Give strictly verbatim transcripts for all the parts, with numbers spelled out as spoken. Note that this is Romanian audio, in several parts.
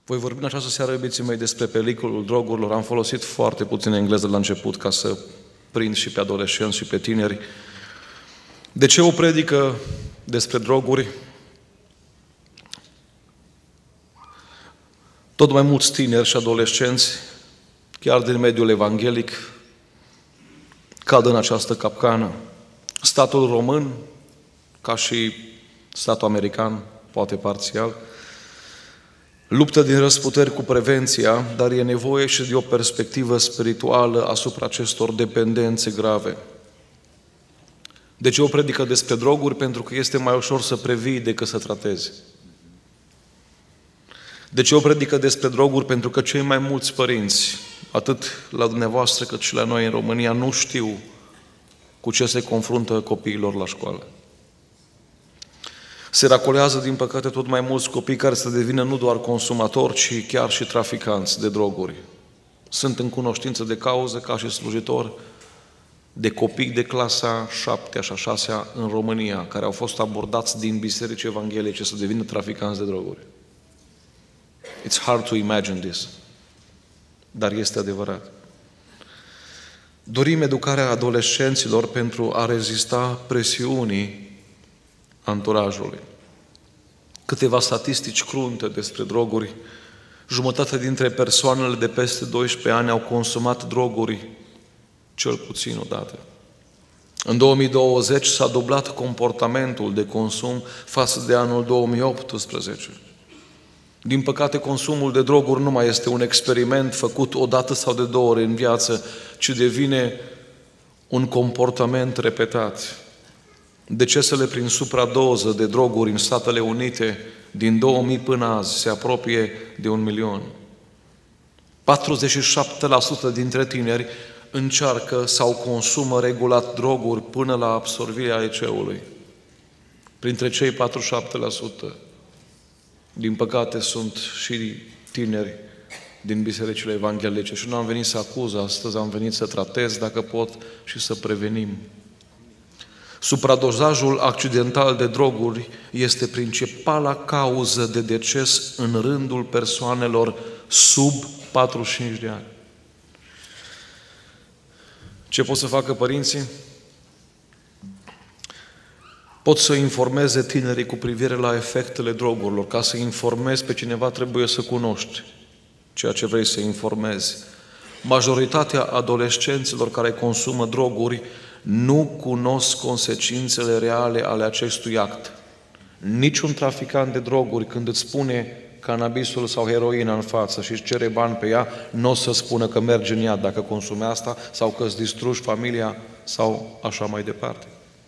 Voi vorbi în această seară, iubiții mei, despre pericolul drogurilor. Am folosit foarte puțin engleză la început ca să prind și pe adolescenți și pe tineri. De ce o predică despre droguri? Tot mai mulți tineri și adolescenți, chiar din mediul evanghelic, cad în această capcană. Statul român, ca și statul american, poate parțial, luptă din răsputeri cu prevenția, dar e nevoie și de o perspectivă spirituală asupra acestor dependențe grave. De ce o predică despre droguri? Pentru că este mai ușor să previi decât să tratezi. De ce o predică despre droguri? Pentru că cei mai mulți părinți, atât la dumneavoastră cât și la noi în România, nu știu cu ce se confruntă copiilor la școală. Se racolează, din păcate, tot mai mulți copii care să devină nu doar consumatori, ci chiar și traficanți de droguri. Sunt în cunoștință de cauză, ca și slujitor, de copii de clasa șaptea și a șasea în România, care au fost abordați din biserici evanghelice să devină traficanți de droguri. It's hard to imagine this, dar este adevărat. Dorim educarea adolescenților pentru a rezista presiunii anturajului. Câteva statistici crunte despre droguri. Jumătate dintre persoanele de peste doisprezece ani au consumat droguri cel puțin o dată. În două mii douăzeci s-a dublat comportamentul de consum față de anul două mii optsprezece. Din păcate, consumul de droguri nu mai este un experiment făcut o dată sau de două ori în viață, ci devine un comportament repetat. Decesele prin supradoză de droguri în Statele Unite din două mii până azi se apropie de un milion. patruzeci și șapte la sută dintre tineri încearcă sau consumă regulat droguri până la absolvirea liceului. Printre cei patruzeci și șapte la sută, din păcate, sunt și tineri din bisericile evanghelice. Și nu am venit să acuz astăzi, am venit să tratez, dacă pot, și să prevenim. Supradozajul accidental de droguri este principala cauză de deces în rândul persoanelor sub patruzeci și cinci de ani. Ce pot să facă părinții? Pot să informeze tinerii cu privire la efectele drogurilor. Ca să informezi pe cineva, trebuie să cunoști ceea ce vrei să informezi. Majoritatea adolescenților care consumă droguri nu cunosc consecințele reale ale acestui act. Niciun traficant de droguri, când îți spune cannabisul sau heroina în față și îți cere bani pe ea, nu o să spună că mergi în ea dacă consumi asta sau că îți distrugi familia sau așa mai departe.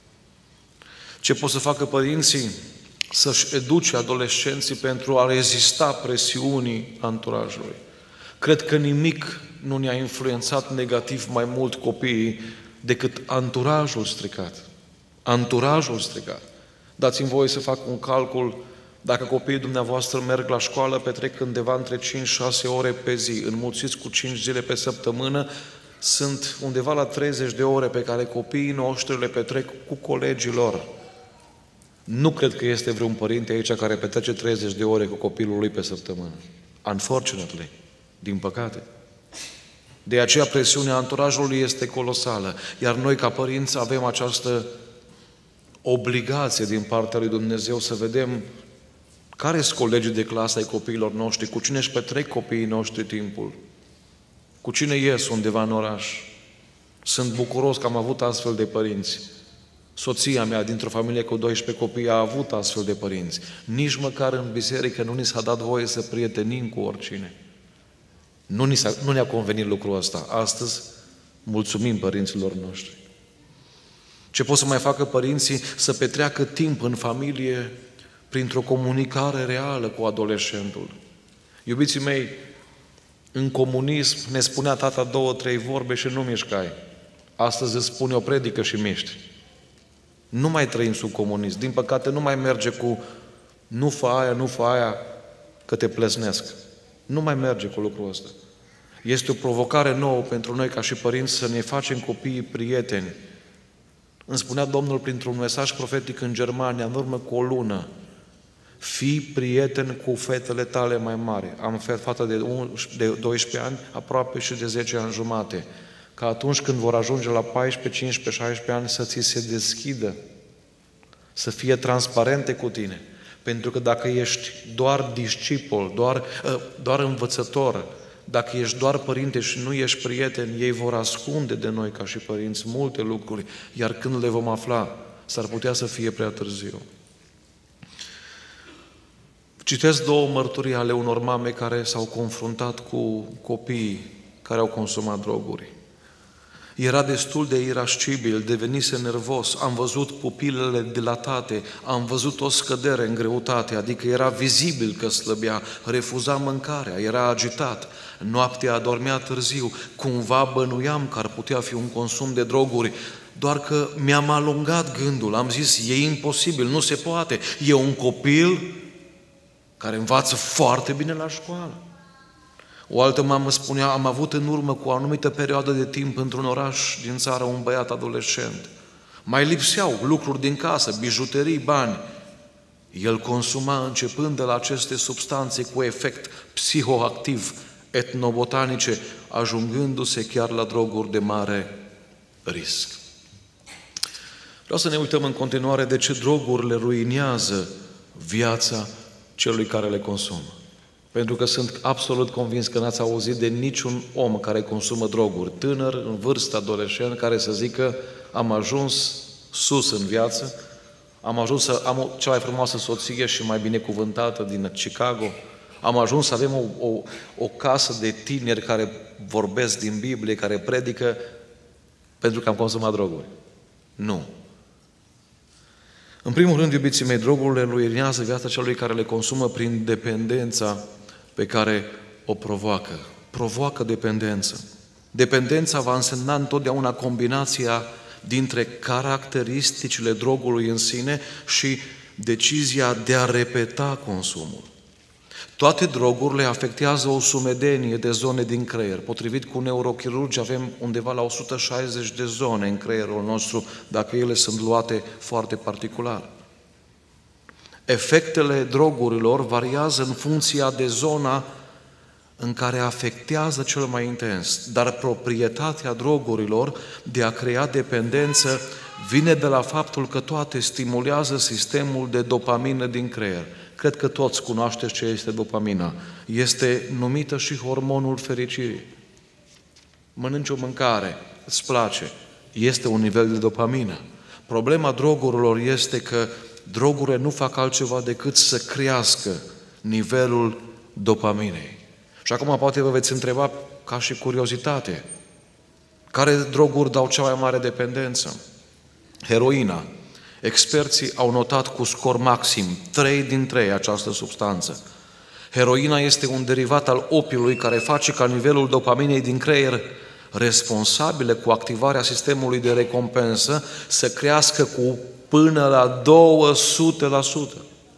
Ce pot să facă părinții? Să-și educe adolescenții pentru a rezista presiunii anturajului. Cred că nimic nu ne-a influențat negativ mai mult copiii decât anturajul stricat. Anturajul stricat. Dați-mi voie să fac un calcul. Dacă copiii dumneavoastră merg la școală, petrec undeva între cinci șase ore pe zi, înmulțiți cu cinci zile pe săptămână, sunt undeva la treizeci de ore pe care copiii noștri le petrec cu colegii lor. Nu cred că este vreun părinte aici care petrece treizeci de ore cu copilul lui pe săptămână. Unfortunately. Din păcate. De aceea presiunea anturajului este colosală. Iar noi, ca părinți, avem această obligație din partea lui Dumnezeu să vedem care sunt colegii de clasă ai copiilor noștri, cu cine își petrec copiii noștri timpul, cu cine ies undeva în oraș. Sunt bucuros că am avut astfel de părinți. Soția mea, dintr-o familie cu doisprezece copii, a avut astfel de părinți. Nici măcar în biserică nu ni s-a dat voie să prietenim cu oricine. Nu, ni s-a, nu ne-a convenit lucrul ăsta. Astăzi, mulțumim părinților noștri. Ce pot să mai facă părinții? Să petreacă timp în familie printr-o comunicare reală cu adolescentul. Iubiții mei, în comunism ne spunea tata două, trei vorbe și nu mișcai. Astăzi îți spune o predică și miști. Nu mai trăim sub comunism. Din păcate nu mai merge cu nu fă aia, nu fă aia, că te plesnesc. Nu mai merge cu lucrul ăsta. Este o provocare nouă pentru noi ca și părinți să ne facem copiii prieteni. Îmi spunea Domnul printr-un mesaj profetic în Germania, în urmă cu o lună, Fii prieten cu fetele tale mai mari. Am fată de doisprezece ani, aproape și de zece ani jumate. Ca atunci când vor ajunge la paisprezece, cincisprezece, șaisprezece ani să ți se deschidă, să fie transparente cu tine. Pentru că dacă ești doar discipol, doar, doar învățător, dacă ești doar părinte și nu ești prieten, ei vor ascunde de noi ca și părinți multe lucruri, iar când le vom afla, s-ar putea să fie prea târziu. Citesc două mărturii ale unor mame care s-au confruntat cu copiii care au consumat droguri. Era destul de irascibil, devenise nervos, am văzut pupilele dilatate, am văzut o scădere în greutate, adică era vizibil că slăbea, refuza mâncarea, era agitat, noaptea adormea târziu, cumva bănuiam că ar putea fi un consum de droguri, doar că mi-am alungat gândul, am zis, e imposibil, nu se poate, e un copil care învață foarte bine la școală. O altă mamă spunea, am avut în urmă cu o anumită perioadă de timp într-un oraș din țară un băiat adolescent. Mai lipseau lucruri din casă, bijuterii, bani. El consuma începând de la aceste substanțe cu efect psihoactiv, etnobotanice, ajungându-se chiar la droguri de mare risc. Vreau să ne uităm în continuare de ce drogurile ruinează viața celui care le consumă. Pentru că sunt absolut convins că n-ați auzit de niciun om care consumă droguri, tânăr, în vârstă, adolescent, care să zică am ajuns sus în viață, am ajuns să am cea mai frumoasă soție și mai binecuvântată din Chicago, am ajuns să avem o, o, o casă de tineri care vorbesc din Biblie, care predică pentru că am consumat droguri. Nu. În primul rând, iubiții mei, drogurile ruinează viața celui care le consumă prin dependența pe care o provoacă. Provoacă dependență. Dependența va însemna întotdeauna combinația dintre caracteristicile drogului în sine și decizia de a repeta consumul. Toate drogurile afectează o sumedenie de zone din creier. Potrivit cu neurochirurgi, avem undeva la o sută șaizeci de zone în creierul nostru, dacă ele sunt luate foarte particular. Efectele drogurilor variază în funcția de zona în care afectează cel mai intens, dar proprietatea drogurilor de a crea dependență vine de la faptul că toate stimulează sistemul de dopamină din creier. Cred că toți cunoașteți ce este dopamina. Este numită și hormonul fericirii. Mănânci o mâncare, îți place, este un nivel de dopamină. Problema drogurilor este că drogurile nu fac altceva decât să crească nivelul dopaminei. Și acum poate vă veți întreba ca și curiozitate, care droguri dau cea mai mare dependență? Heroina. Experții au notat cu scor maxim trei din trei această substanță. Heroina este un derivat al opiului care face ca nivelul dopaminei din creier, responsabile cu activarea sistemului de recompensă, să crească cu până la două sute la sută.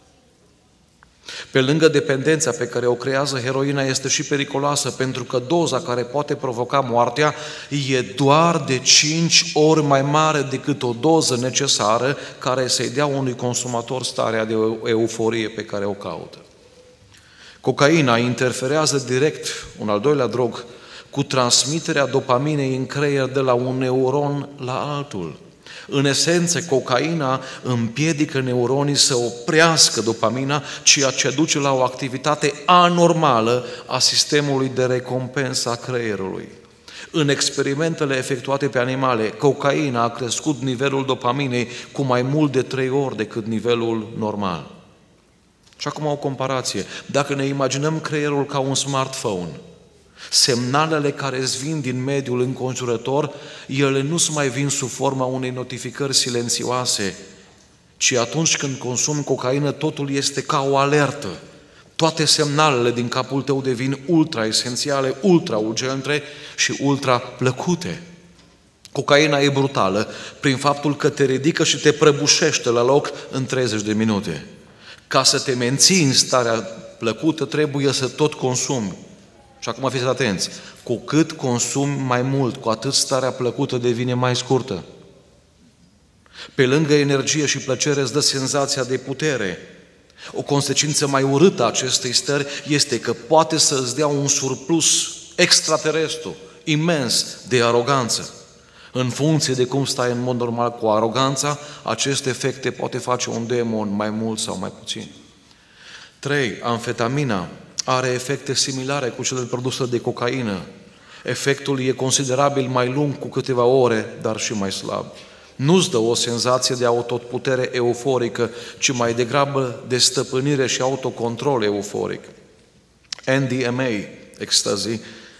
Pe lângă dependența pe care o creează heroina, este și periculoasă, pentru că doza care poate provoca moartea e doar de cinci ori mai mare decât o doză necesară care să-i dea unui consumator starea de euforie pe care o caută. Cocaina interferează direct, un al doilea drog, cu transmiterea dopaminei în creier de la un neuron la altul. În esență, cocaina împiedică neuronii să oprească dopamina, ceea ce duce la o activitate anormală a sistemului de recompensă a creierului. În experimentele efectuate pe animale, cocaina a crescut nivelul dopaminei cu mai mult de trei ori decât nivelul normal. Și acum o comparație. Dacă ne imaginăm creierul ca un smartphone, semnalele care îți vin din mediul înconjurător, ele nu se mai vin sub forma unei notificări silențioase, ci atunci când consumi cocaină, totul este ca o alertă. Toate semnalele din capul tău devin ultra-esențiale, ultra-urgente și ultra-plăcute. Cocaina e brutală prin faptul că te ridică și te prăbușește la loc în treizeci de minute. Ca să te menții în starea plăcută, trebuie să tot consumi. Și acum fiți atenți, cu cât consumi mai mult, cu atât starea plăcută devine mai scurtă. Pe lângă energie și plăcere îți dă senzația de putere. O consecință mai urâtă a acestei stări este că poate să îți dea un surplus extraterestru, imens, de aroganță. În funcție de cum stai în mod normal cu aroganța, acest efect te poate face un demon mai mult sau mai puțin. trei. Amfetamina are efecte similare cu cele produse de cocaină. Efectul e considerabil mai lung cu câteva ore, dar și mai slab. Nu-ți dă o senzație de autoputere euforică, ci mai degrabă de stăpânire și autocontrol euforic. M D M A, ecstasy,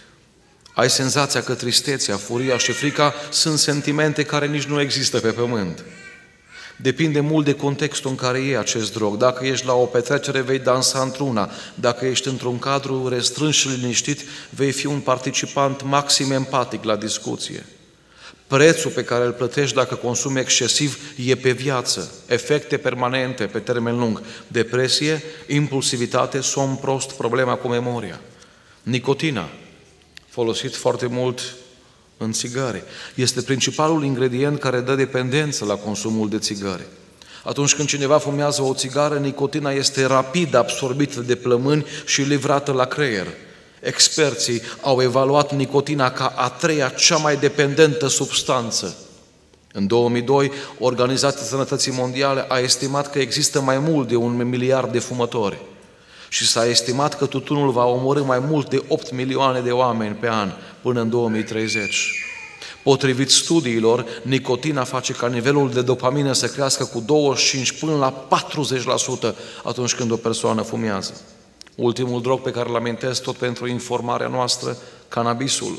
ai senzația că tristețea, furia și frica sunt sentimente care nici nu există pe pământ. Depinde mult de contextul în care e acest drog. Dacă ești la o petrecere, vei dansa într-una. Dacă ești într-un cadru restrâns și liniștit, vei fi un participant maxim empatic la discuție. Prețul pe care îl plătești dacă consumi excesiv e pe viață, efecte permanente pe termen lung, depresie, impulsivitate, somn prost, problema cu memoria. Nicotina, folosit foarte mult în țigare, este principalul ingredient care dă dependență la consumul de țigare. Atunci când cineva fumează o țigară, nicotina este rapid absorbită de plămâni și livrată la creier. Experții au evaluat nicotina ca a treia cea mai dependentă substanță. În două mii doi, Organizația Sănătății Mondiale a estimat că există mai mult de un miliard de fumători și s-a estimat că tutunul va omorî mai mult de opt milioane de oameni pe an până în două mii treizeci. Potrivit studiilor, nicotina face ca nivelul de dopamină să crească cu douăzeci și cinci până la patruzeci la sută atunci când o persoană fumează. Ultimul drog pe care îl amintesc tot pentru informarea noastră, cannabisul.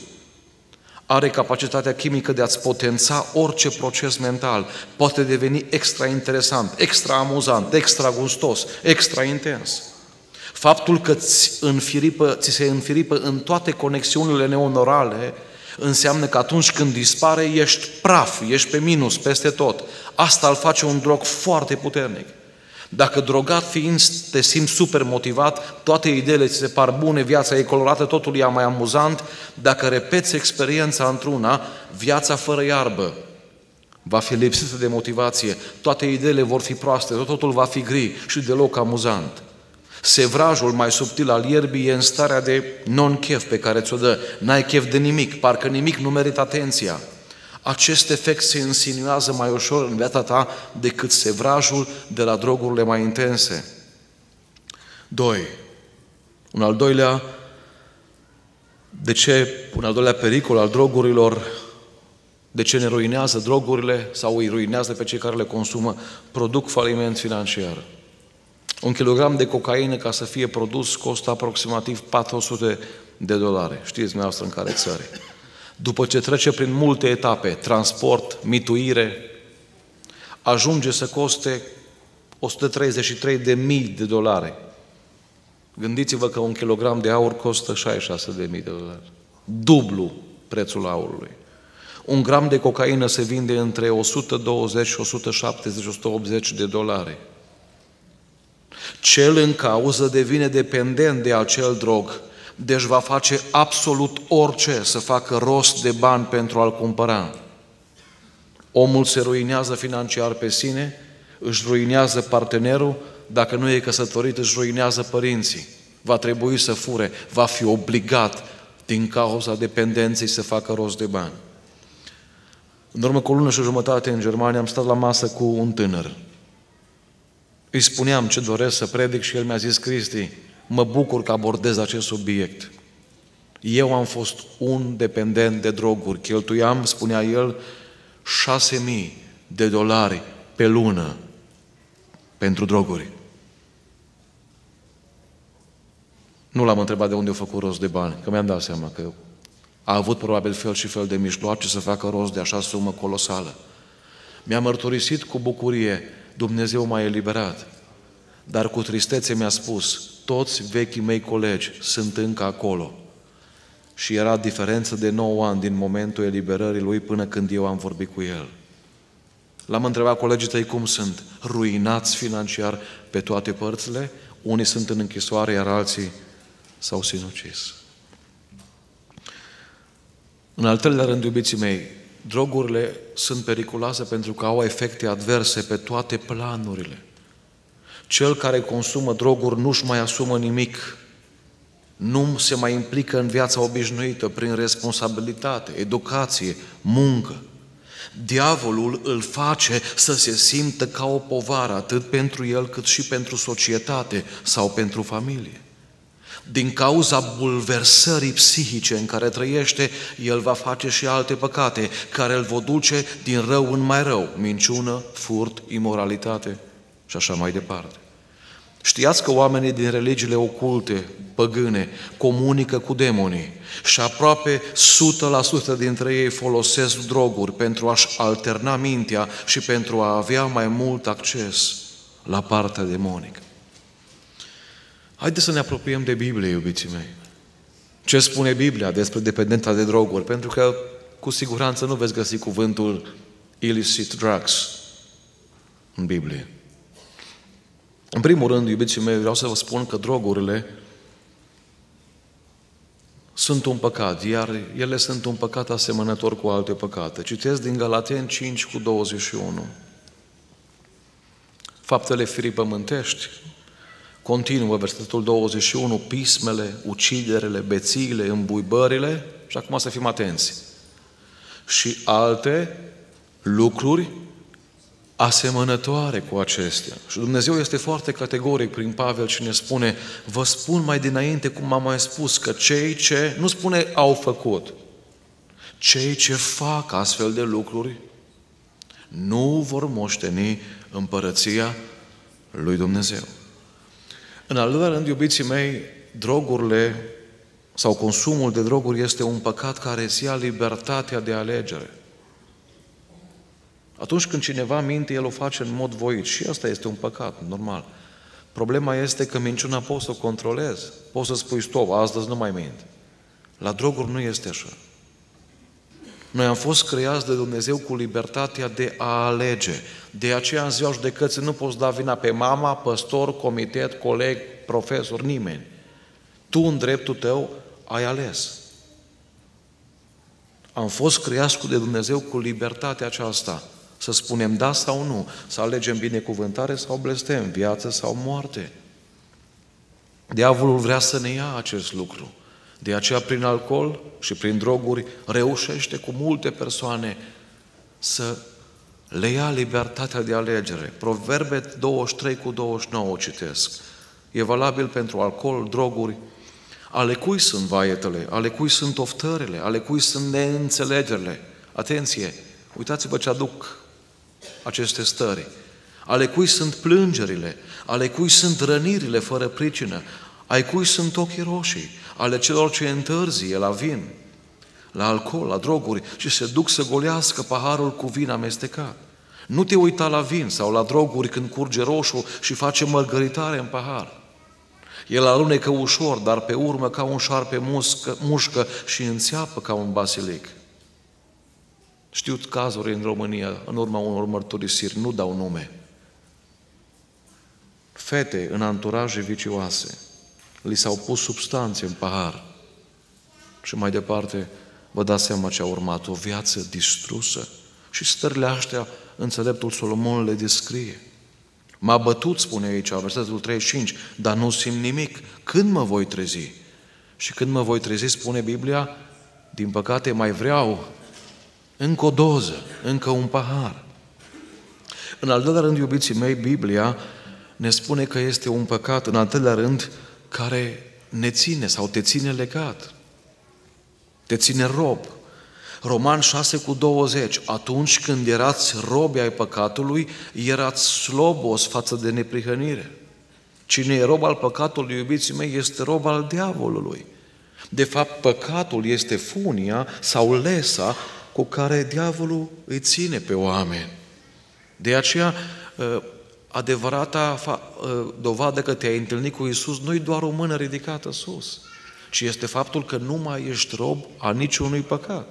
Are capacitatea chimică de a-ți potența orice proces mental. Poate deveni extra interesant, extra amuzant, extra gustos, extra intens. Faptul că ți, înfiripă, ți se înfiripă în toate conexiunile neuronale înseamnă că atunci când dispare ești praf, ești pe minus peste tot. Asta îl face un drog foarte puternic. Dacă drogat fiind te simți super motivat, toate ideile ți se par bune, viața e colorată, totul e mai amuzant, dacă repeți experiența într-una, viața fără iarbă va fi lipsită de motivație, toate ideile vor fi proaste, totul va fi gri și deloc amuzant. Sevrajul mai subtil al ierbii e în starea de non-chef pe care ți-o dă. N-ai chef de nimic, parcă nimic nu merită atenția. Acest efect se insinuează mai ușor în viața ta decât sevrajul de la drogurile mai intense. Doi. Un al doilea, de ce, un al doilea pericol al drogurilor, de ce ne ruinează drogurile sau îi ruinează pe cei care le consumă, produc faliment financiar. Un kilogram de cocaină, ca să fie produs, costă aproximativ patru sute de dolari. Știți dumneavoastră în care țări. După ce trece prin multe etape, transport, mituire, ajunge să coste o sută treizeci și trei de mii de dolari. Gândiți-vă că un kilogram de aur costă șaizeci și șase de mii de dolari. Dublu prețul aurului. Un gram de cocaină se vinde între o sută douăzeci, o sută șaptezeci, o sută optzeci de dolari. Cel în cauză devine dependent de acel drog, deci va face absolut orice să facă rost de bani pentru a-l cumpăra. Omul se ruinează financiar pe sine, își ruinează partenerul, dacă nu e căsătorit, își ruinează părinții. Va trebui să fure, va fi obligat din cauza dependenței să facă rost de bani. În urmă cu o lună și jumătate în Germania am stat la masă cu un tânăr. Îi spuneam ce doresc să predic și el mi-a zis: Cristi, mă bucur că abordez acest subiect. Eu am fost un dependent de droguri. Cheltuiam, spunea el, șase mii de dolari pe lună pentru droguri. Nu l-am întrebat de unde a făcut rost de bani, că mi-am dat seama că a avut probabil fel și fel de mijloace să facă rost de așa sumă colosală. Mi-a mărturisit cu bucurie: Dumnezeu m-a eliberat. Dar cu tristețe mi-a spus: toți vechii mei colegi sunt încă acolo. Și era diferență de nouă ani din momentul eliberării lui până când eu am vorbit cu el. L-am întrebat: colegii tăi cum sunt? Ruinați financiar pe toate părțile? Unii sunt în închisoare, iar alții s-au sinucis. În al treilea rând, iubiții mei, drogurile sunt periculoase pentru că au efecte adverse pe toate planurile. Cel care consumă droguri nu-și mai asumă nimic, nu se mai implică în viața obișnuită prin responsabilitate, educație, muncă. Diavolul îl face să se simtă ca o povară, atât pentru el cât și pentru societate sau pentru familie. Din cauza bulversării psihice în care trăiește, el va face și alte păcate, care îl vor duce din rău în mai rău, minciună, furt, imoralitate și așa mai departe. Știați că oamenii din religiile oculte, păgâne, comunică cu demonii și aproape o sută la sută dintre ei folosesc droguri pentru a-și alterna mintea și pentru a avea mai mult acces la partea demonică. Haideți să ne apropiem de Biblie, iubiții mei. Ce spune Biblia despre dependența de droguri? Pentru că cu siguranță nu veți găsi cuvântul illicit drugs în Biblie. În primul rând, iubiții mei, vreau să vă spun că drogurile sunt un păcat, iar ele sunt un păcat asemănător cu alte păcate. Citesc din Galateni cinci cu douăzeci și unu. Faptele firii pământești, continuă versetul douăzeci și unu, pismele, uciderele, bețiile, îmbuibările, și acum să fim atenți, și alte lucruri asemănătoare cu acestea. Și Dumnezeu este foarte categoric prin Pavel și ne spune: vă spun mai dinainte, cum am mai spus, că cei ce, nu spune au făcut, cei ce fac astfel de lucruri nu vor moșteni împărăția lui Dumnezeu. În al doilea rând, iubiții mei, drogurile sau consumul de droguri este un păcat care îți ia libertatea de alegere. Atunci când cineva minte, el o face în mod voit și asta este un păcat, normal. Problema este că minciuna poți să o controlezi, poți să spui stop, astăzi nu mai mint. La droguri nu este așa. Noi am fost creați de Dumnezeu cu libertatea de a alege. De aceea în ziua judecății nu poți da vina pe mama, păstor, comitet, coleg, profesor, nimeni. Tu în dreptul tău ai ales. Am fost creați cu de Dumnezeu cu libertatea aceasta. Să spunem da sau nu, să alegem binecuvântare sau blestem, viață sau moarte. Diavolul vrea să ne ia acest lucru. De aceea, prin alcool și prin droguri, reușește cu multe persoane să le ia libertatea de alegere. Proverbe douăzeci și trei cu douăzeci și nouă citesc. E valabil pentru alcool, droguri. Ale cui sunt vaietele? Ale cui sunt oftările? Ale cui sunt neînțelegerile? Atenție! Uitați-vă ce aduc aceste stări. Ale cui sunt plângerile? Ale cui sunt rănirile fără pricină? Ai cui sunt ochii roșii? Ale celor ce întârzie la vin, la alcool, la droguri și se duc să golească paharul cu vin amestecat. Nu te uita la vin sau la droguri când curge roșu și face mărgăritare în pahar. El alunecă ușor, dar pe urmă ca un șarpe muscă, mușcă și înțeapă ca un basilic. Știu cazuri în România, în urma unor mărturisiri, nu dau nume. Fete în anturaje vicioase, li s-au pus substanțe în pahar și mai departe vă dați seama ce a urmat, o viață distrusă. Și stările astea înțeleptul Solomon le descrie. M-a bătut, spune aici, versetul treizeci și cinci, dar nu simt nimic. Când mă voi trezi? Și când mă voi trezi, spune Biblia, din păcate mai vreau încă o doză, încă un pahar. În al doilea rând, iubiții mei, Biblia ne spune că este un păcat, în al treilea rând, care ne ține sau te ține legat. Te ține rob. Roman șase cu douăzeci. Atunci când erați robi ai păcatului, erați slobos față de neprihănire. Cine e rob al păcatului, iubiții mei, este rob al diavolului. De fapt, păcatul este funia sau lesa cu care diavolul îi ține pe oameni. De aceea, adevărata dovadă că te-ai întâlnit cu Iisus nu-i doar o mână ridicată sus, ci este faptul că nu mai ești rob a niciunui păcat.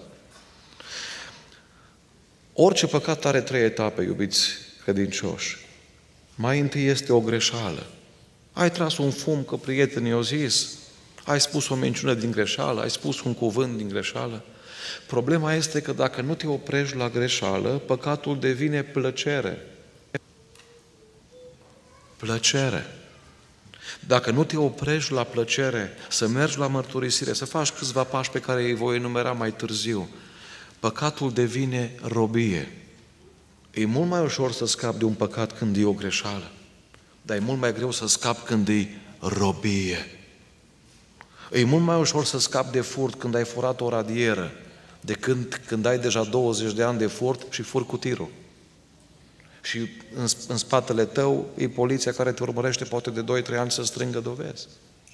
Orice păcat are trei etape, iubiți credincioși. Mai întâi este o greșeală. Ai tras un fum că prietenii au zis, ai spus o minciună din greșeală, ai spus un cuvânt din greșeală. Problema este că dacă nu te oprești la greșeală, păcatul devine plăcere. plăcere. Dacă nu te oprești la plăcere, să mergi la mărturisire, să faci câțiva pași pe care îi voi enumera mai târziu, păcatul devine robie. E mult mai ușor să scapi de un păcat când e o greșeală, dar e mult mai greu să scapi când e robie. E mult mai ușor să scapi de furt când ai furat o radieră, decât când ai deja douăzeci de ani de furt și furi cu tirul. Și în, în spatele tău e poliția care te urmărește poate de doi trei ani să strângă dovezi.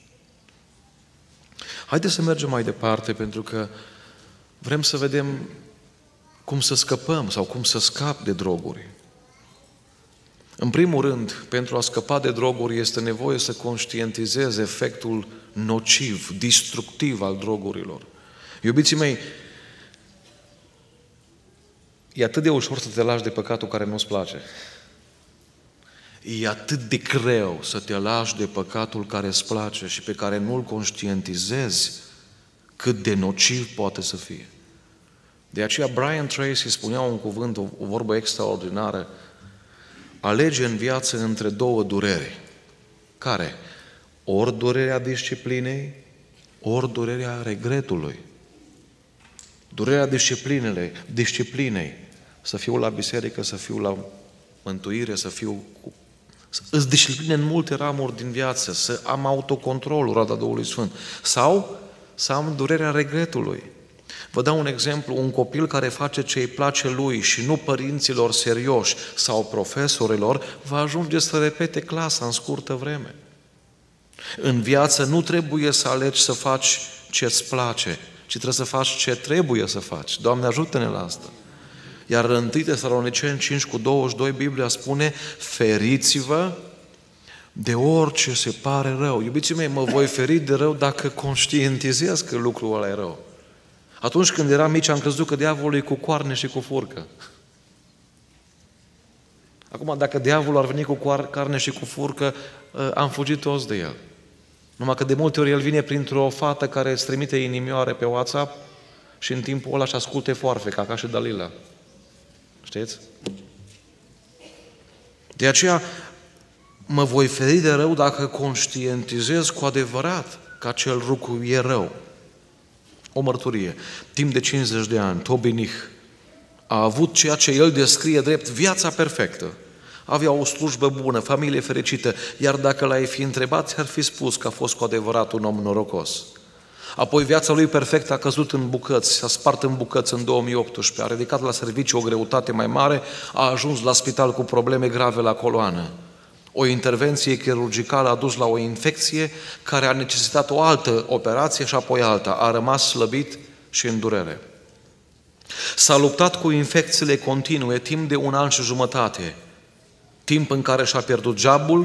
Haideți să mergem mai departe, pentru că vrem să vedem cum să scăpăm sau cum să scap de droguri. În primul rând, pentru a scăpa de droguri este nevoie să conștientizezi efectul nociv, destructiv al drogurilor. Iubiții mei, e atât de ușor să te lași de păcatul care nu-ți place. E atât de greu să te lași de păcatul care îți place și pe care nu-l conștientizezi cât de nociv poate să fie. De aceea Brian Tracy spunea un cuvânt, o, o vorbă extraordinară: alege în viață între două dureri. Care? Ori durerea disciplinei, ori durerea regretului. Durerea disciplinei, disciplinei, să fiu la biserică, să fiu la mântuire, să fiu cu... îți discipline în multe ramuri din viață, să am autocontrolul, roada Duhului Sfânt. Sau să am durerea regretului. Vă dau un exemplu, un copil care face ce îi place lui și nu părinților serioși sau profesorilor, va ajunge să repete clasa în scurtă vreme. În viață nu trebuie să alegi să faci ce îți place, ci trebuie să faci ce trebuie să faci. Doamne, ajută-ne la asta. Iar în întâi Tesaloniceni cinci cu douăzeci și doi, Biblia spune: feriți-vă de orice se pare rău. Iubiții mei, mă voi feri de rău dacă conștientizez că lucrul ăla e rău. Atunci când eram mici am crezut că diavolul e cu coarne și cu furcă. Acum, dacă diavolul ar veni cu carne și cu furcă, am fugit toți de el. Numai că de multe ori el vine printr-o fată care îți trimite inimioare pe WhatsApp și în timpul ăla și asculte foarfeca, ca și Dalila. Știți? De aceea mă voi feri de rău dacă conștientizez cu adevărat că acel lucru e rău. O mărturie. Timp de cincizeci de ani, Toby Nich a avut ceea ce el descrie drept viața perfectă. Avea o slujbă bună, familie fericită, iar dacă l-ai fi întrebat, ți-ar fi spus că a fost cu adevărat un om norocos. Apoi viața lui perfectă a căzut în bucăți, s-a spart în bucăți în două mii optsprezece, a ridicat la serviciu o greutate mai mare, a ajuns la spital cu probleme grave la coloană. O intervenție chirurgicală a dus la o infecție care a necesitat o altă operație și apoi alta. A rămas slăbit și în durere. S-a luptat cu infecțiile continue timp de un an și jumătate, timp în care și-a pierdut jobul,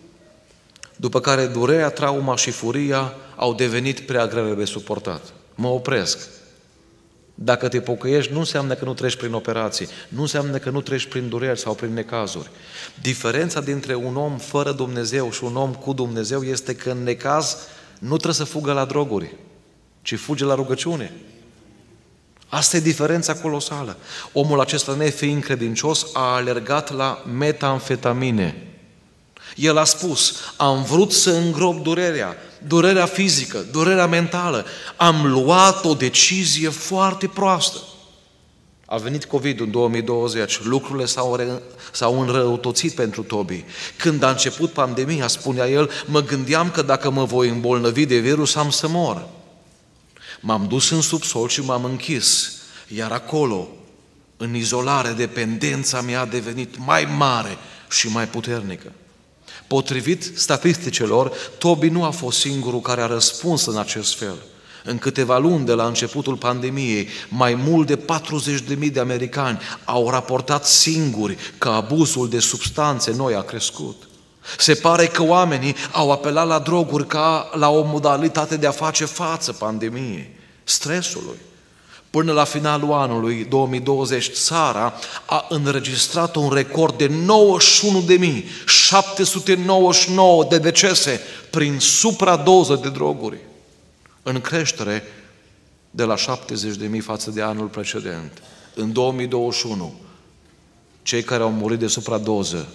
după care durerea, trauma și furia au devenit prea grele de suportat. Mă opresc. Dacă te pocăiești, nu înseamnă că nu treci prin operații, nu înseamnă că nu treci prin dureri sau prin necazuri. Diferența dintre un om fără Dumnezeu și un om cu Dumnezeu este că în necaz nu trebuie să fugă la droguri, ci fuge la rugăciune. Asta e diferența colosală. Omul acesta, nefiind credincios, a alergat la metamfetamine. El a spus: am vrut să îngrop durerea, durerea fizică, durerea mentală. Am luat o decizie foarte proastă. A venit COVID în două mii douăzeci, lucrurile s-au, re... s-au înrăutățit pentru Toby. Când a început pandemia, spunea el, mă gândeam că dacă mă voi îmbolnăvi de virus, am să mor. M-am dus în subsol și m-am închis, iar acolo, în izolare, dependența mea a devenit mai mare și mai puternică. Potrivit statisticilor, Toby nu a fost singurul care a răspuns în acest fel. În câteva luni de la începutul pandemiei, mai mult de patruzeci de mii de americani au raportat singuri că abuzul de substanțe noi a crescut. Se pare că oamenii au apelat la droguri ca la o modalitate de a face față pandemiei, stresului. Până la finalul anului două mii douăzeci, țara a înregistrat un record de nouăzeci și unu de mii șapte sute nouăzeci și nouă de decese prin supradoză de droguri, în creștere de la șaptezeci de mii față de anul precedent. În două mii douăzeci și unu, cei care au murit de supradoză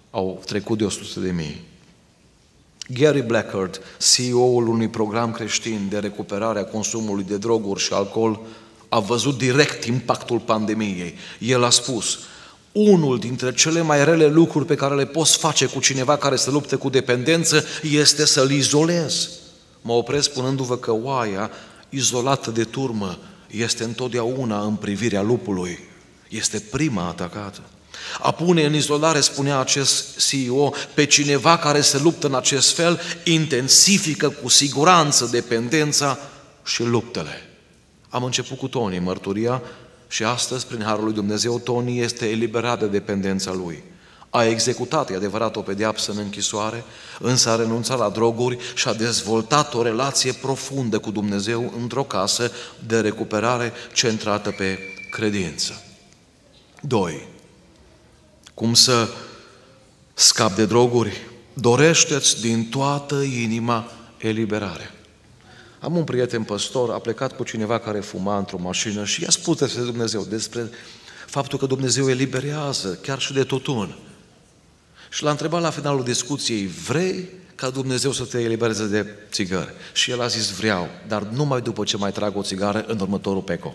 au trecut de o sută de mii. Gary Blackard, C E O-ul unui program creștin de recuperare a consumului de droguri și alcool, a văzut direct impactul pandemiei. El a spus: unul dintre cele mai rele lucruri pe care le poți face cu cineva care se luptă cu dependență este să-l izolezi. Mă opresc spunându-vă că oaia izolată de turmă este întotdeauna în privirea lupului. Este prima atacată. A pune în izolare, spunea acest C E O, pe cineva care se luptă în acest fel, intensifică cu siguranță dependența și luptele. Am început cu Tony mărturia și astăzi, prin Harul lui Dumnezeu, Tony este eliberat de dependența lui. A executat, e adevărat, o pedeapsă în închisoare, însă a renunțat la droguri și a dezvoltat o relație profundă cu Dumnezeu într-o casă de recuperare centrată pe credință. Doi. Cum să scapi de droguri? Dorește-ți din toată inima eliberarea. Am un prieten păstor, a plecat cu cineva care fuma într-o mașină și i-a spus despre Dumnezeu, despre faptul că Dumnezeu eliberează chiar și de tutun. Și l-a întrebat la finalul discuției: vrei ca Dumnezeu să te elibereze de țigări? Și el a zis: vreau, dar numai după ce mai trag o țigară în următorul peco.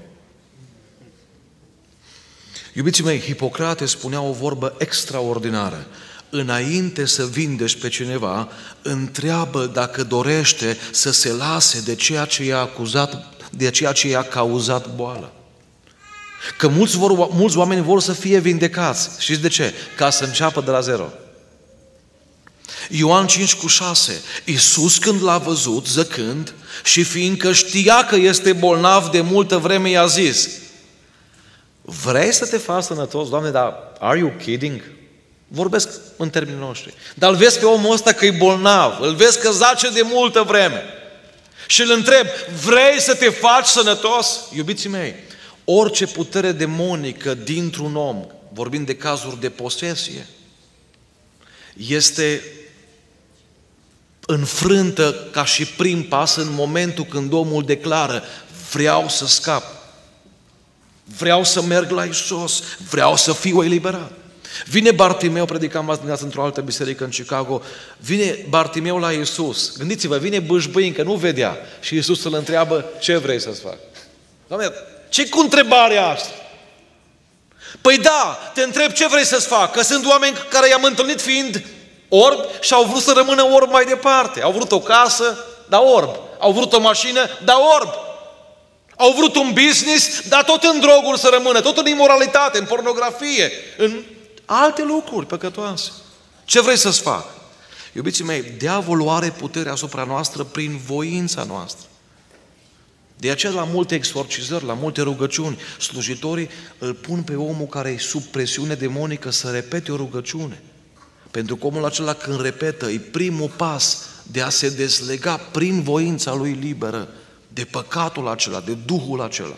Iubiții mei, Hipocrate spunea o vorbă extraordinară: înainte să vindești pe cineva, întreabă dacă dorește să se lase de ceea ce i-a acuzat, de ceea ce i-a cauzat boală. Că mulți, vor, mulți oameni vor să fie vindecați. Știți de ce? Ca să înceapă de la zero. Ioan cinci cu șase. Iisus, când l-a văzut zăcând și fiindcă știa că este bolnav de multă vreme, i-a zis: vrei să te faci sănătos, Doamne, dar are you kidding? Vorbesc în termenii noștri. Dar îl vezi pe omul ăsta că e bolnav, îl vezi că zace de multă vreme. Și îl întreb: vrei să te faci sănătos? Iubiții mei, orice putere demonică dintr-un om, vorbim de cazuri de posesie, este înfrântă ca și prim pas în momentul când omul declară: vreau să scap, vreau să merg la Iisus, vreau să fiu eliberat. Vine Bartimeu, predicam azi dimineață într-o altă biserică în Chicago, vine Bartimeu la Iisus. Gândiți-vă, vine bâșbâin, că nu vedea. Și Iisus îl întreabă: ce vrei să-ți fac? Doamne, ce cu întrebarea asta? Păi da, te întreb ce vrei să-ți fac, că sunt oameni care i-am întâlnit fiind orbi și au vrut să rămână orbi mai departe. Au vrut o casă, dar orb. Au vrut o mașină, dar orb. Au vrut un business, dar tot în droguri să rămână, tot în imoralitate, în pornografie, în alte lucruri păcătoase. Ce vrei să-ți fac? Iubiții mei, diavolul are putere asupra noastră prin voința noastră. De aceea, la multe exorcizări, la multe rugăciuni, slujitorii îl pun pe omul care e sub presiune demonică să repete o rugăciune. Pentru că omul acela, când repetă, e primul pas de a se dezlega prin voința lui liberă de păcatul acela, de duhul acela.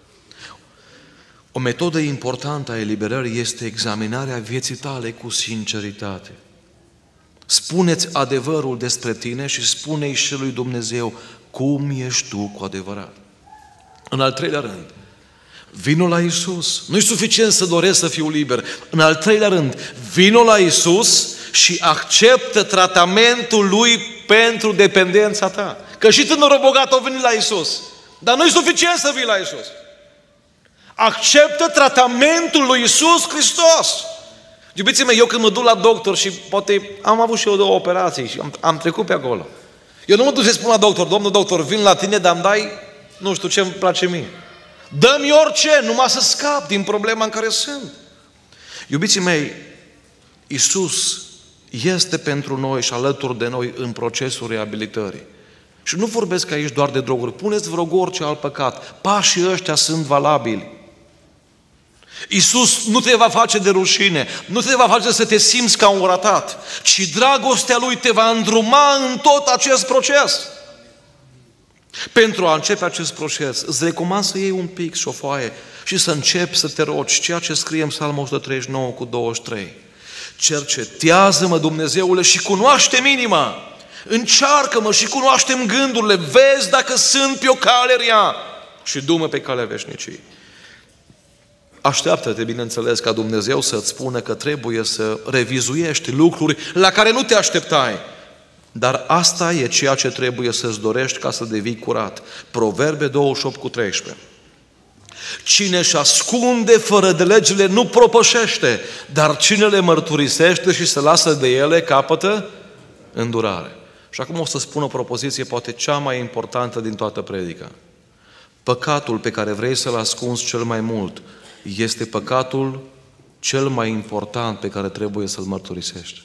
O metodă importantă a eliberării este examinarea vieții tale cu sinceritate. Spune-ți adevărul despre tine și spune-i și lui Dumnezeu cum ești tu cu adevărat. În al treilea rând, vino la Iisus. Nu-i suficient să doresc să fiu liber. În al treilea rând, vino la Iisus și acceptă tratamentul Lui pentru dependența ta. Că și tânărul bogat a venit la Iisus. Dar nu-i suficient să vii la Iisus. Acceptă tratamentul lui Iisus Hristos. Iubiții mei, eu când mă duc la doctor și poate am avut și eu două operații și am, am trecut pe acolo. Eu nu mă duc să spun la doctor: domnul doctor, vin la tine, dar îmi dai nu știu ce îmi place mie. Dă-mi orice, numai să scap din problema în care sunt. Iubiții mei, Iisus este pentru noi și alături de noi în procesul reabilitării. Și nu vorbesc aici doar de droguri. Puneți vă rog orice alt păcat. Pașii ăștia sunt valabili. Iisus nu te va face de rușine, nu te va face să te simți ca un ratat, ci dragostea Lui te va îndruma în tot acest proces. Pentru a începe acest proces, îți recomand să iei un pic și o foaie și să începi să te rogi, ceea ce scrie în Psalmul o sută treizeci și nouă cu douăzeci și trei. Cercetează-mă, Dumnezeule, și cunoaște-mi inima. Încearcă-mă și cunoaște-mi gândurile. Vezi dacă sunt pe o cale rea și du-mă pe calea veșniciei. Așteaptă-te, bineînțeles, ca Dumnezeu să-ți spună că trebuie să revizuiești lucruri la care nu te așteptai. Dar asta e ceea ce trebuie să-ți dorești ca să devii curat. Proverbe douăzeci și opt cu treisprezece. Cine își ascunde fără de legile nu propășește, dar cine le mărturisește și se lasă de ele capătă îndurare. Și acum o să spun o propoziție, poate cea mai importantă din toată predica. Păcatul pe care vrei să-l ascunzi cel mai mult este păcatul cel mai important pe care trebuie să-l mărturisești.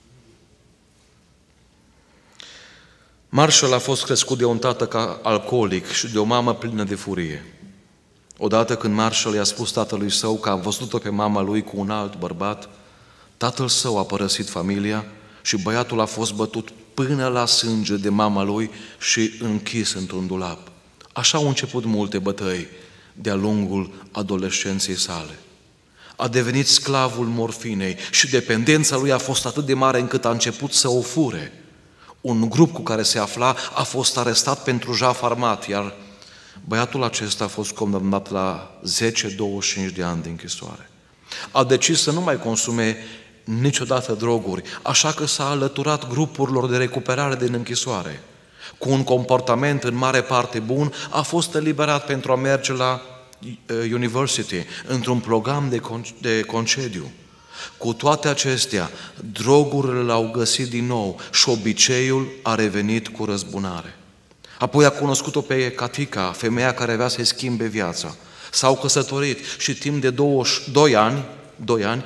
Marshall a fost crescut de un tată ca alcoolic și de o mamă plină de furie. Odată când Marshall i-a spus tatălui său că a văzut-o pe mama lui cu un alt bărbat, tatăl său a părăsit familia și băiatul a fost bătut până la sânge de mama lui și închis într-un dulap. Așa au început multe bătăi de-a lungul adolescenței sale. A devenit sclavul morfinei și dependența lui a fost atât de mare încât a început să o fure. Un grup cu care se afla a fost arestat pentru jaf armat, iar băiatul acesta a fost condamnat la zece douăzeci și cinci de ani de închisoare. A decis să nu mai consume niciodată droguri, așa că s-a alăturat grupurilor de recuperare din închisoare. Cu un comportament în mare parte bun, a fost eliberat pentru a merge la university, într-un program de, con- de concediu. Cu toate acestea, drogurile l-au găsit din nou și obiceiul a revenit cu răzbunare. Apoi a cunoscut-o pe Katika, femeia care avea să-i schimbe viața. S-au căsătorit și timp de doi ani, doi ani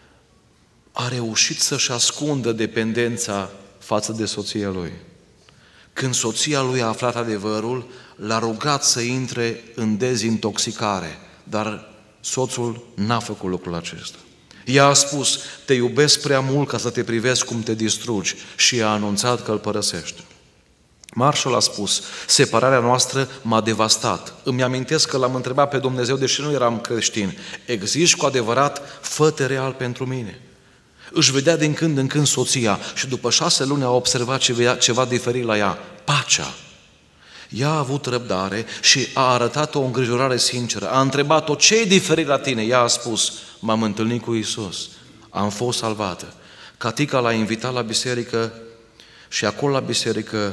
a reușit să-și ascundă dependența față de soția lui. Când soția lui a aflat adevărul, l-a rugat să intre în dezintoxicare, dar soțul n-a făcut lucrul acesta. Ea a spus, te iubesc prea mult ca să te privesc cum te distrugi, și a anunțat că îl părăsește. Marshall a spus, separarea noastră m-a devastat. Îmi amintesc că l-am întrebat pe Dumnezeu, deși nu eram creștin, existi cu adevărat, fă-te real pentru mine. Își vedea din când în când soția și după șase luni a observat ceva, ceva diferit la ea, pacea. Ea a avut răbdare și a arătat o îngrijorare sinceră. A întrebat-o, ce e diferit la tine? Ea a spus, m-am întâlnit cu Iisus, am fost salvată. Katika l-a invitat la biserică și acolo la biserică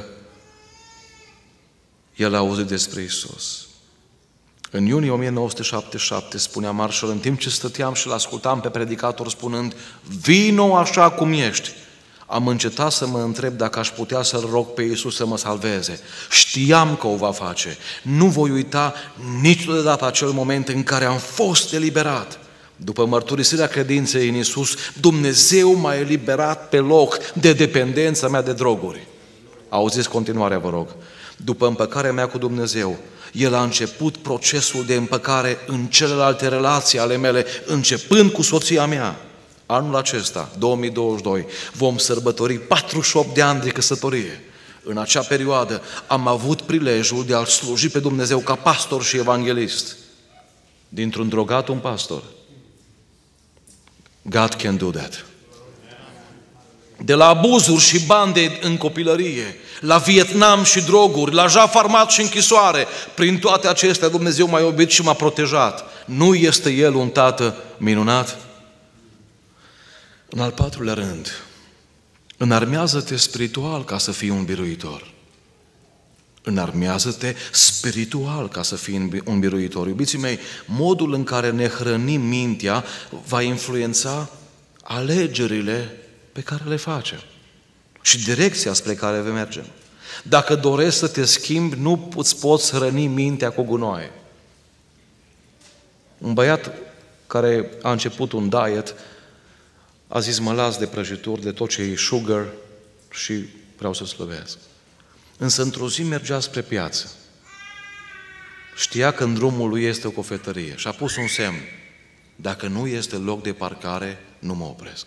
el a auzit despre Iisus. În iunie o mie nouă sute șaptezeci și șapte, spunea Marshall, în timp ce stăteam și l-ascultam pe predicator spunând, vino așa cum ești, am încetat să mă întreb dacă aș putea să-L rog pe Iisus să mă salveze. Știam că o va face. Nu voi uita niciodată acel moment în care am fost eliberat. După mărturisirea credinței în Iisus, Dumnezeu m-a eliberat pe loc de dependența mea de droguri. Auziți continuarea, vă rog. După împăcarea mea cu Dumnezeu, El a început procesul de împăcare în celelalte relații ale mele, începând cu soția mea. Anul acesta, două mii douăzeci și doi, vom sărbători patruzeci și opt de ani de căsătorie. În acea perioadă am avut prilejul de a-L sluji pe Dumnezeu ca pastor și evanghelist. Dintr-un drogat un pastor. God can do that. De la abuzuri și bande în copilărie, la Vietnam și droguri, la jaf armat și închisoare, prin toate acestea Dumnezeu m-a iubit și m-a protejat. Nu este El un tată minunat? În al patrulea rând, înarmează-te spiritual ca să fii un biruitor. Înarmează-te spiritual ca să fii un biruitor. Iubiții mei, modul în care ne hrănim mintea va influența alegerile pe care le facem și direcția spre care mergem. Dacă dorești să te schimbi, nu îți poți hrăni mintea cu gunoaie. Un băiat care a început un diet a zis, mă las de prăjituri, de tot ce e sugar și vreau să slăbesc. Însă într-o zi mergea spre piață. Știa că în drumul lui este o cofetărie și a pus un semn. Dacă nu este loc de parcare, nu mă opresc.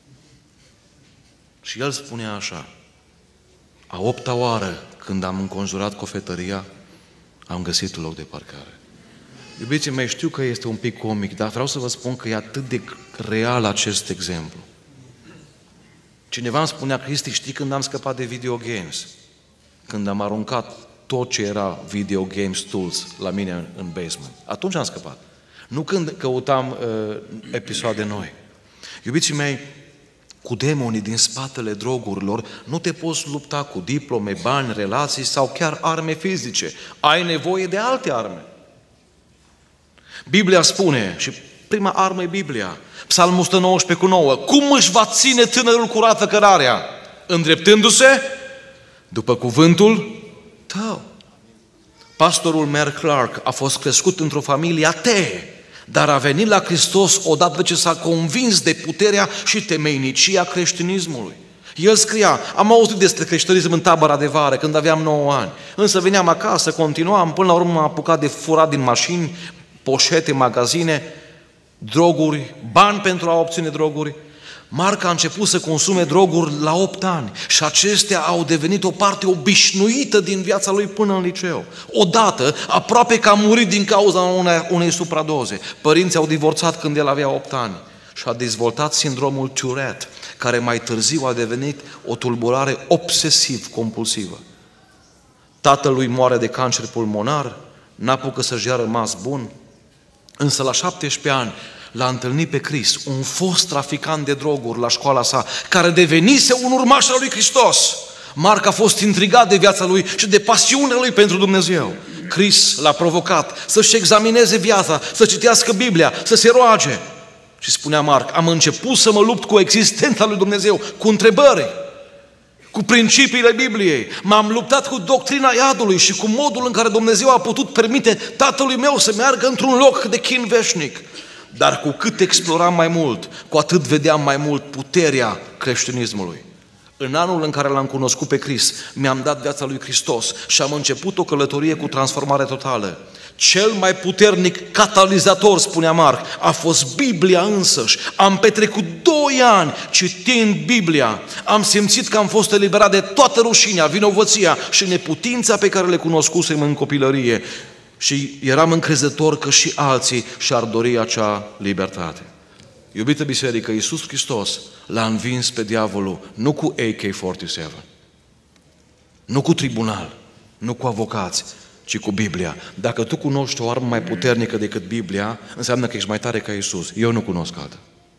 Și el spunea așa, a opta oară când am înconjurat cofetăria, am găsit loc de parcare. Iubiții mei, știu că este un pic comic, dar vreau să vă spun că e atât de real acest exemplu. Cineva îmi spunea, Cristi, știi când am scăpat de video games? Când am aruncat tot ce era video games tools la mine în basement. Atunci am scăpat. Nu când căutam uh, episoade noi. Iubiții mei, cu demonii din spatele drogurilor nu te poți lupta cu diplome, bani, relații sau chiar arme fizice. Ai nevoie de alte arme. Biblia spune, și prima armă e Biblia, Psalmul o sută nouăsprezece cu nouă, cum își va ține tânărul curată cărarea? Îndreptându-se după cuvântul tău. Pastorul Mer Clark a fost crescut într-o familie atee, dar a venit la Hristos odată ce s-a convins de puterea și temeinicia creștinismului. El scria, am auzit despre creștinism în tabăra de vară când aveam nouă ani, însă veneam acasă, continuam, până la urmă m-am apucat de furat din mașini, poșete, magazine, droguri, bani pentru a obține droguri. Marc a început să consume droguri la opt ani și acestea au devenit o parte obișnuită din viața lui până în liceu. Odată, aproape că a murit din cauza unei, unei supradoze. Părinții au divorțat când el avea opt ani și a dezvoltat sindromul Tourette, care mai târziu a devenit o tulburare obsesiv-compulsivă. Tatălui moare de cancer pulmonar, n-apucă să-și ia rămas bun, însă la șaptesprezece ani l-a întâlnit pe Chris, un fost traficant de droguri la școala sa, care devenise un urmaș al lui Hristos. Marc a fost intrigat de viața lui și de pasiunea lui pentru Dumnezeu. Chris l-a provocat să-și examineze viața, să citească Biblia, să se roage. Și spunea Marc, am început să mă lupt cu existența lui Dumnezeu, cu întrebări, cu principiile Bibliei. M-am luptat cu doctrina iadului și cu modul în care Dumnezeu a putut permite tatălui meu să meargă într-un loc de chin veșnic. Dar cu cât exploram mai mult, cu atât vedeam mai mult puterea creștinismului. În anul în care l-am cunoscut pe Crist, mi-am dat viața lui Hristos și am început o călătorie cu transformare totală. Cel mai puternic catalizator, spunea Marc, a fost Biblia însăși. Am petrecut doi ani citind Biblia. Am simțit că am fost eliberat de toată rușinea, vinovăția și neputința pe care le cunoscusem în copilărie. Și eram încrezător că și alții și-ar dori acea libertate. Iubită biserică, Iisus Hristos l-a învins pe diavolul nu cu A K patruzeci și șapte, nu cu tribunal, nu cu avocați, ci cu Biblia. Dacă tu cunoști o armă mai puternică decât Biblia, înseamnă că ești mai tare ca Iisus. Eu nu cunosc alta.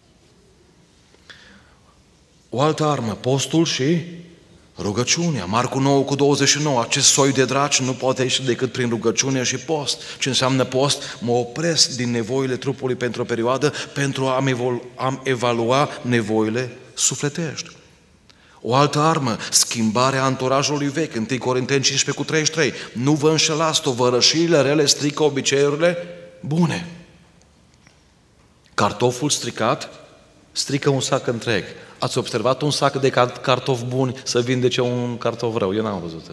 O altă armă, postul și rugăciunea. Marcu nouă cu douăzeci și nouă. Acest soi de draci nu poate ieși decât prin rugăciune și post. Ce înseamnă post? Mă opresc din nevoile trupului pentru o perioadă pentru a-mi evalua nevoile sufletești. O altă armă, schimbarea anturajului vechi. întâi Corinteni cincisprezece cu treizeci și trei. Nu vă înșelați, tovărășiile rele strică obiceiurile bune. Cartoful stricat strică un sac întreg. Ați observat un sac de cartofi buni să vindece un cartof rău? Eu n-am văzut.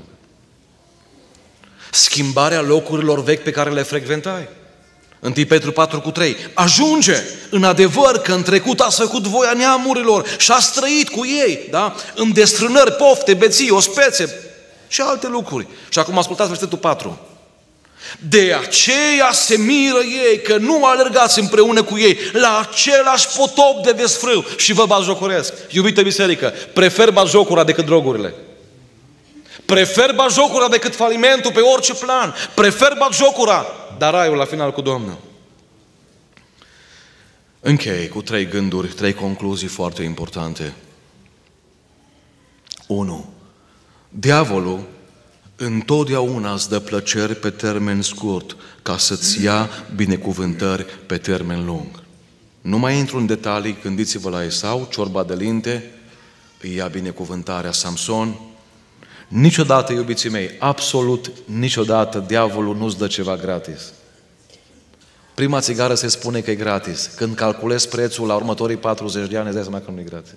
Schimbarea locurilor vechi pe care le frecventai. întâi Petru patru cu trei. Ajunge în adevăr că în trecut ați făcut voia neamurilor și ați trăit cu ei, da? În destrânări, pofte, beții, ospețe și alte lucruri. Și acum ascultați versetul patru. De aceea se miră ei că nu alergați împreună cu ei la același potop de desfrâu și vă batjocoresc. Iubită biserică, prefer batjocura decât drogurile. Prefer batjocura decât falimentul pe orice plan. Prefer batjocura, dar raiul la final cu Domnul. Închei cu trei gânduri, trei concluzii foarte importante. unu. Diavolul întotdeauna îți dă plăceri pe termen scurt ca să-ți ia binecuvântări pe termen lung. Nu mai intru în detalii, gândiți-vă la Esau, ciorba de linte, îi ia binecuvântarea Samson. Niciodată, iubiții mei, absolut niciodată diavolul nu-ți dă ceva gratis. Prima țigară se spune că e gratis. Când calculezi prețul la următorii patruzeci de ani, îți dai seama că nu e gratis.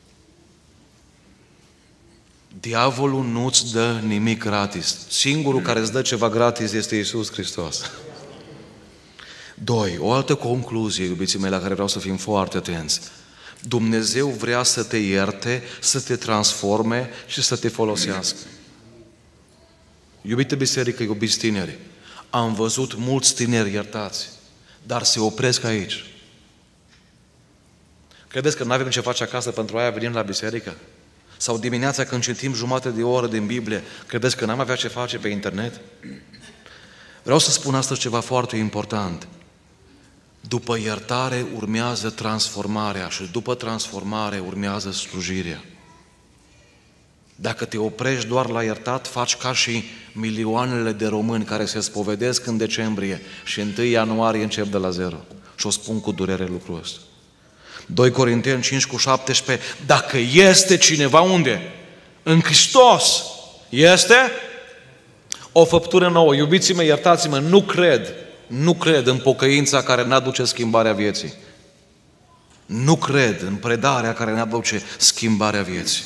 Diavolul nu-ți dă nimic gratis. Singurul care îți dă ceva gratis este Iisus Hristos. Doi, o altă concluzie, iubiții mei, la care vreau să fim foarte atenți. Dumnezeu vrea să te ierte, să te transforme și să te folosească. Iubită biserică, iubiți tineri, am văzut mulți tineri iertați, dar se opresc aici. Credeți că nu avem ce face acasă pentru aia venim la biserică? Sau dimineața când citim jumătate de oră din Biblie, credeți că n-am avea ce face pe internet? Vreau să spun astăzi ceva foarte important. După iertare urmează transformarea și după transformare urmează slujirea. Dacă te oprești doar la iertat, faci ca și milioanele de români care se spovedesc în decembrie și întâi ianuarie încep de la zero. Și o spun cu durere lucrul ăsta. doi Corinteni cinci cu șaptesprezece, dacă este cineva unde? În Hristos. Este o făptură nouă. Iubiții mei, iertați-mă, nu cred, nu cred în pocăința care n-aduce schimbarea vieții. Nu cred în predarea care n-aduce schimbarea vieții.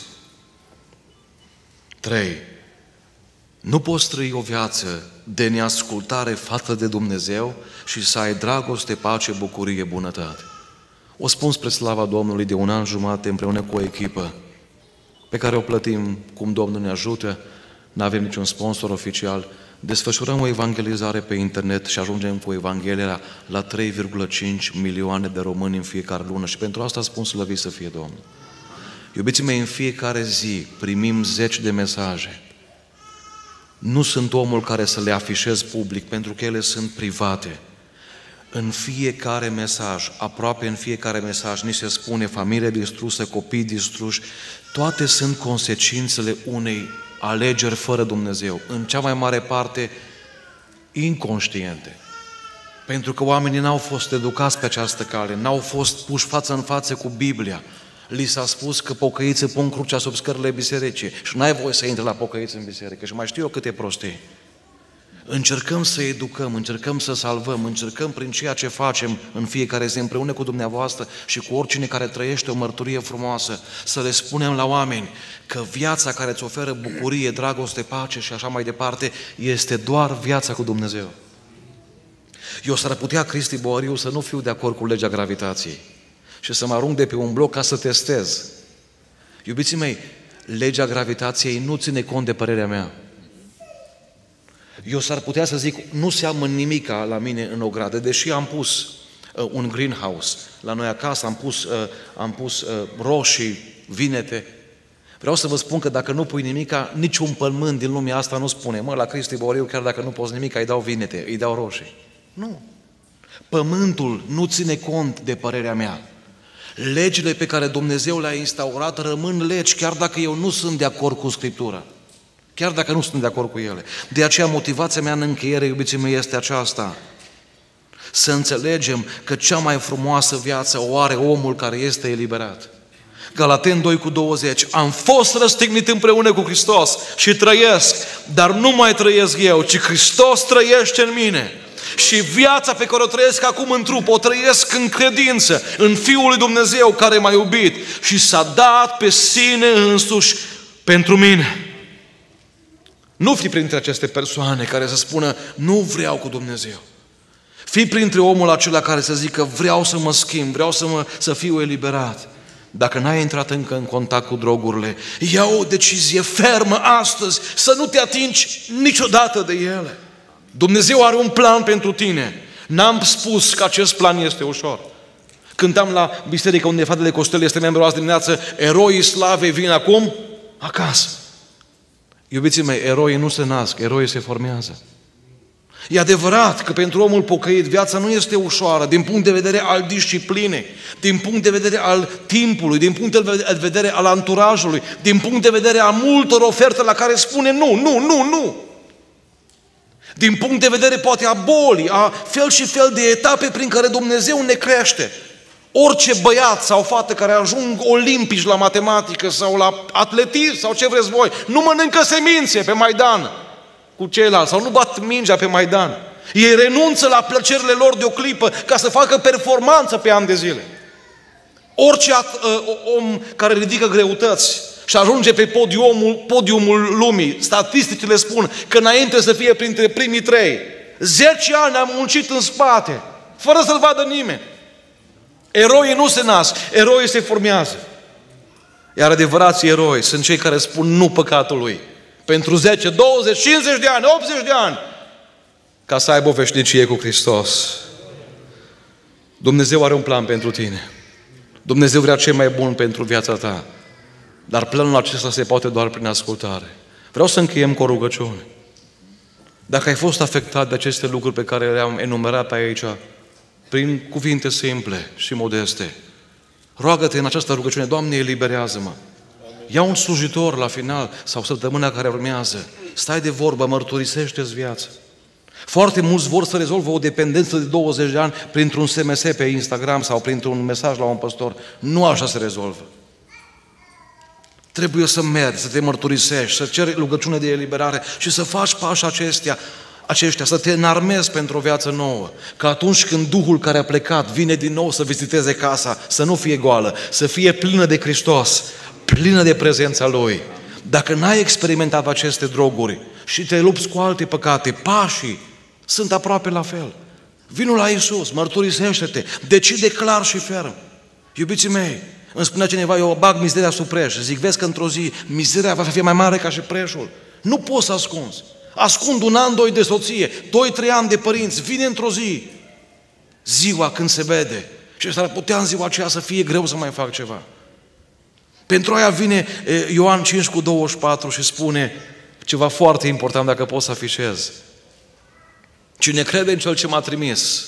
trei. Nu poți trăi o viață de neascultare față de Dumnezeu și să ai dragoste, pace, bucurie, bunătate. O spun spre slava Domnului de un an jumate împreună cu o echipă pe care o plătim cum Domnul ne ajută, nu avem niciun sponsor oficial, desfășurăm o evangelizare pe internet și ajungem cu Evanghelia la trei virgulă cinci milioane de români în fiecare lună și pentru asta spun slăvit să fie Domnul. Iubiții mei, în fiecare zi primim zeci de mesaje. Nu sunt omul care să le afișez public, pentru că ele sunt private. În fiecare mesaj, aproape în fiecare mesaj, ni se spune familie distrusă, copii distruși, toate sunt consecințele unei alegeri fără Dumnezeu, în cea mai mare parte inconștiente. Pentru că oamenii n-au fost educați pe această cale, n-au fost puși față în față cu Biblia. Li s-a spus că pocăiții pun crucea sub scările bisericii și n-ai voie să intri la pocăiți în biserică. Și mai știu eu câte prostii. Încercăm să educăm, încercăm să salvăm, încercăm prin ceea ce facem în fiecare zi împreună cu dumneavoastră și cu oricine care trăiește o mărturie frumoasă, să le spunem la oameni că viața care îți oferă bucurie, dragoste, pace și așa mai departe este doar viața cu Dumnezeu. Eu s-ar putea, Cristi Boariu, să nu fiu de acord cu legea gravitației și să mă arunc de pe un bloc ca să testez. Iubiții mei, legea gravitației nu ține cont de părerea mea. Eu s-ar putea să zic, nu seamănă nimica la mine în ogradă, deși am pus uh, un greenhouse la noi acasă, am pus, uh, am pus uh, roșii, vinete. Vreau să vă spun că dacă nu pui nimica, niciun pământ din lumea asta nu spune, mă, la Cristi Boariu, chiar dacă nu poți nimica, îi dau vinete, îi dau roșii. Nu. Pământul nu ține cont de părerea mea. Legile pe care Dumnezeu le-a instaurat rămân legi, chiar dacă eu nu sunt de acord cu Scriptura. Chiar dacă nu sunt de acord cu ele. De aceea motivația mea în încheiere, iubiții mei, este aceasta. Să înțelegem că cea mai frumoasă viață o are omul care este eliberat. Galateni doi cu douăzeci. Am fost răstignit împreună cu Hristos și trăiesc, dar nu mai trăiesc eu, ci Hristos trăiește în mine. Și viața pe care o trăiesc acum în trup, o trăiesc în credință, în Fiul lui Dumnezeu care m-a iubit și s-a dat pe sine însuși pentru mine. Nu fi printre aceste persoane care să spună, nu vreau cu Dumnezeu. Fii printre omul acela care să zică, vreau să mă schimb, vreau să, mă, să fiu eliberat. Dacă n-ai intrat încă în contact cu drogurile, ia o decizie fermă astăzi să nu te atingi niciodată de ele. Dumnezeu are un plan pentru tine. N-am spus că acest plan este ușor. Cântam la biserică unde Fratele Costel este membru azi dimineață, eroii slavei vin acum acasă. Iubiții mei, eroii nu se nasc, eroii se formează. E adevărat că pentru omul pocăit viața nu este ușoară din punct de vedere al disciplinei, din punct de vedere al timpului, din punct de vedere al anturajului, din punct de vedere al multor oferte la care spune nu, nu, nu, nu. Din punct de vedere poate a bolii, a fel și fel de etape prin care Dumnezeu ne crește. Orice băiat sau fată care ajung olimpici la matematică sau la atletism sau ce vreți voi, nu mănâncă semințe pe Maidan cu ceilalți sau nu bat mingea pe Maidan. Ei renunță la plăcerile lor de o clipă ca să facă performanță pe ani de zile. Orice om care ridică greutăți și ajunge pe podiumul, podiumul lumii, statisticile spun că înainte să fie printre primii trei, zece ani am muncit în spate, fără să-l vadă nimeni. Eroii nu se nasc, eroii se formează. Iar adevărații eroi sunt cei care spun nu păcatului. Pentru zece, douăzeci, cincizeci de ani, optzeci de ani, ca să aibă o veșnicie cu Hristos. Dumnezeu are un plan pentru tine. Dumnezeu vrea ce mai bun pentru viața ta. Dar planul acesta se poate doar prin ascultare. Vreau să încheiem cu o rugăciune. Dacă ai fost afectat de aceste lucruri pe care le-am enumerat aici, prin cuvinte simple și modeste. Roagă-te în această rugăciune, Doamne, eliberează-mă. Ia un slujitor la final sau săptămâna care urmează. Stai de vorbă, mărturisește-ți viața. Foarte mulți vor să rezolvă o dependență de douăzeci de ani printr-un S M S pe Instagram sau printr-un mesaj la un păstor. Nu așa se rezolvă. Trebuie să mergi, să te mărturisești, să ceri rugăciune de eliberare și să faci pași acestea, aceștia, să te înarmezi pentru o viață nouă. Că atunci când Duhul care a plecat vine din nou să viziteze casa, să nu fie goală, să fie plină de Hristos, plină de prezența Lui. Dacă n-ai experimentat aceste droguri și te lupți cu alte păcate, pașii sunt aproape la fel. Vino la Iisus, mărturisește-te, decide clar și ferm. Iubiții mei, îmi spunea cineva, eu bag mizeria sub preș. Zic, vezi că într-o zi mizeria va fi mai mare ca și preșul. Nu poți să ascunzi. Ascund un an, doi de soție, doi, trei ani de părinți. Vine într-o zi, ziua când se vede. Și s-ar putea în ziua aceea să fie greu să mai fac ceva. Pentru aia vine Ioan cinci cu douăzeci și patru și spune ceva foarte important, dacă pot să afișez. Cine crede în Cel ce m-a trimis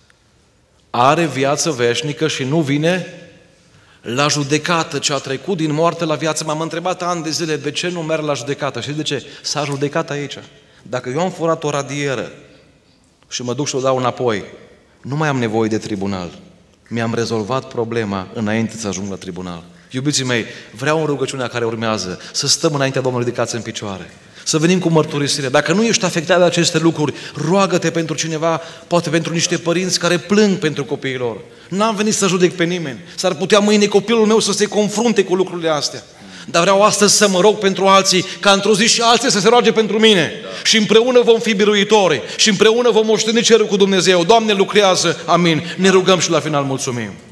are viață veșnică și nu vine la judecată, ce a trecut din moarte la viață. M-am întrebat ani de zile de ce nu merg la judecată. Și de ce? S-a judecat aici. Dacă eu am furat o radieră și mă duc și o dau înapoi, nu mai am nevoie de tribunal. Mi-am rezolvat problema înainte să ajung la tribunal. Iubiții mei, vreau în rugăciunea care urmează să stăm înaintea Domnului ridicați în picioare. Să venim cu mărturisire. Dacă nu ești afectat de aceste lucruri, roagă-te pentru cineva, poate pentru niște părinți care plâng pentru copiii lor. N-am venit să judec pe nimeni. S-ar putea mâine copilul meu să se confrunte cu lucrurile astea. Dar vreau astăzi să mă rog pentru alții, ca într-o zi și alții să se roage pentru mine. Da. Și împreună vom fi biruitori. Și împreună vom moșteni cerul cu Dumnezeu. Doamne, lucrează. Amin. Ne rugăm și la final mulțumim.